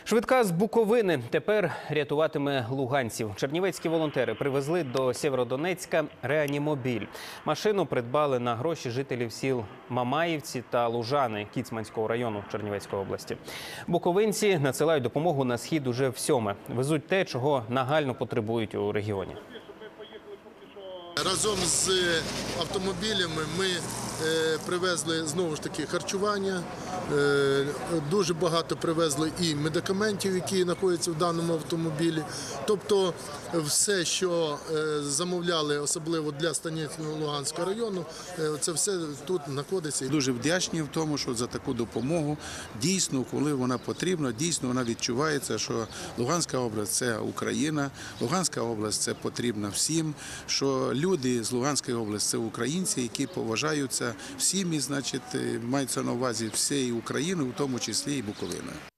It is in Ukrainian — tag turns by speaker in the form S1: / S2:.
S1: Швидка з Буковини тепер рятуватиме луганців. Чернівецькі волонтери привезли до Сєвєродонецька реанімобіль. Машину придбали на гроші жителів сіл Мамаївці та Лужани Кіцманського району Чернівецької області. Буковинці надсилають допомогу на схід уже всьоме. Везуть те, чого нагально потребують у регіоні.
S2: Разом з автомобілями ми привезли знову ж таки харчування, дуже багато привезли і медикаментів, які знаходяться в даному автомобілі. Тобто все, що замовляли, особливо для Станичного Луганського району, це все тут знаходиться.
S3: Дуже вдячні в тому, що за таку допомогу дійсно, коли вона потрібна, дійсно вона відчувається, що Луганська область – це Україна, Луганська область – це потрібна всім, що люди з Луганської області – це українці, які поважаються всіми, значить, мається на увазі всієї України, в тому числі і Буковина.